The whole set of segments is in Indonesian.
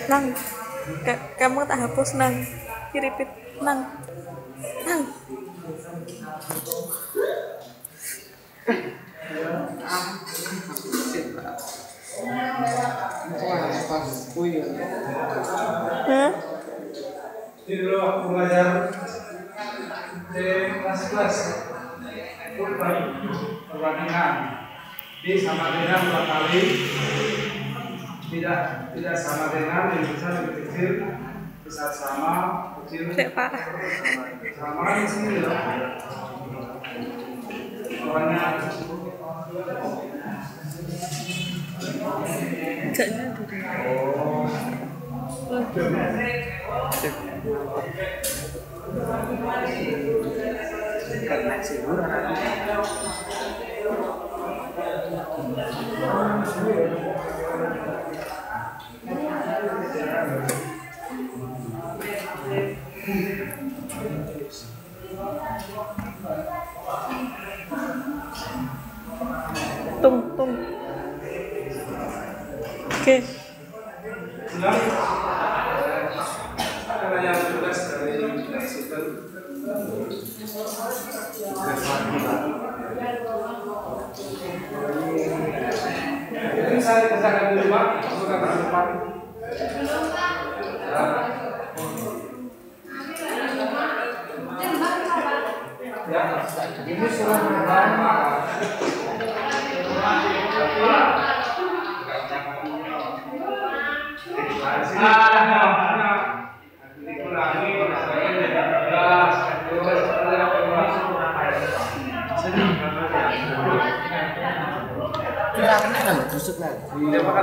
Nang, kamu tak hapus nang. Repeat nang. Nang. Hah? Ini dulu aku belajar di kelas-kelas perbandingan D sama dengan 2 kali tidak sama dengan yang besar lebih kecil, besar sama kecil Pak. sama di sini loh. Pokoknya Tung. Oke. karena yang tugas dari fleksibel ini saya kerjakan di rumah, aku akan depan. Ya, ini surat pertama. Busuk lagi. Iya makan.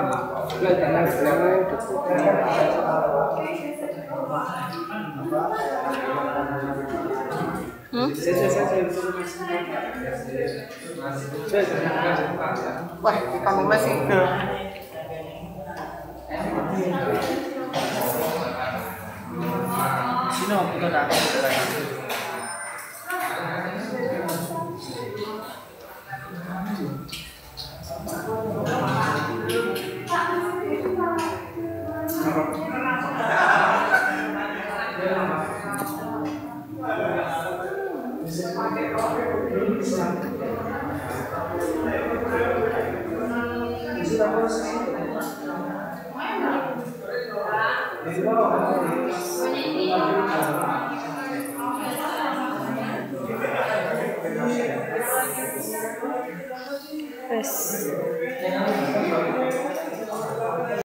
Wah, kita mau masih. Sino kita datang. Yes.